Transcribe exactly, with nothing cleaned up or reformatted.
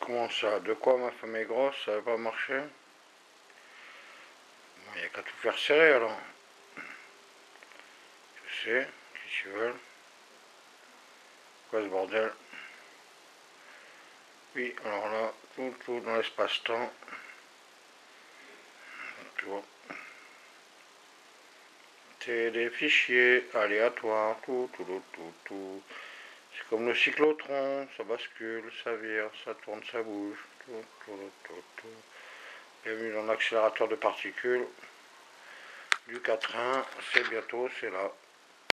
Comment ça? De quoi ma femme est grosse? Ça va pas marcher? Il n'y a qu'à tout faire serrer alors. Je sais, qu'est-ce qu'ils veulent? Quoi ce bordel? Oui, alors là, tout, tout dans l'espace-temps. Tout. C'est des fichiers aléatoires, tout, tout, tout, tout, tout. C'est comme le cyclotron, ça bascule, ça vire, ça tourne, ça bouge. Tout, tout, tout, tout. Bienvenue dans l'accélérateur de particules du quatrain, c'est bientôt, c'est là.